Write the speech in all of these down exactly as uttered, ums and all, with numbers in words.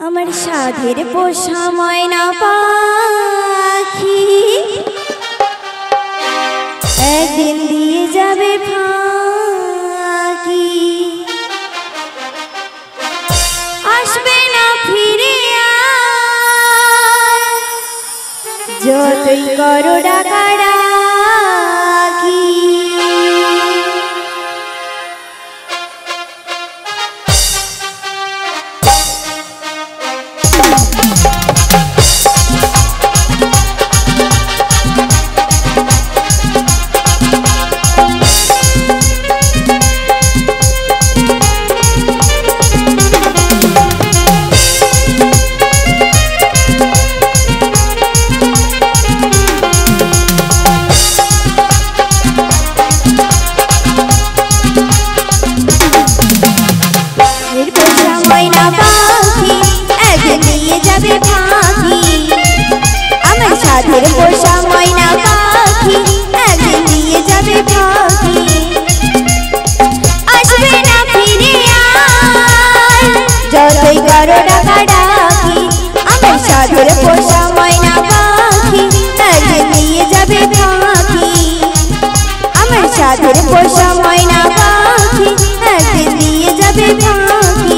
আমার সাধের পোষা ময়না পাখি একদিন দিয়ে যাবে ফাঁকি, আসবে না ফিরে যতই করো ডাকাডাকি। সাধের পোষা ময়না পাখি একদিন দিয়ে যাবে ফাঁকি, আসবে না ফিরে যতই করো ডাকাডাকি। আমার সাধের পোষা ময়না পাখি একদিন দিয়ে যাবে ফাঁকি, আমার সাধের পোষা ময়না পাখি একদিন দিয়ে যাবে ফাঁকি।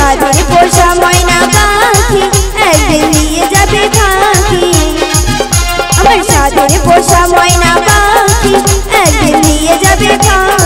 সাধের পোষা ময়না পাখি একদিন নিয়ে যাবে পাখি। আমার সাধের পোষা ময়না পাখি একদিন নিয়ে যাবে পাখি।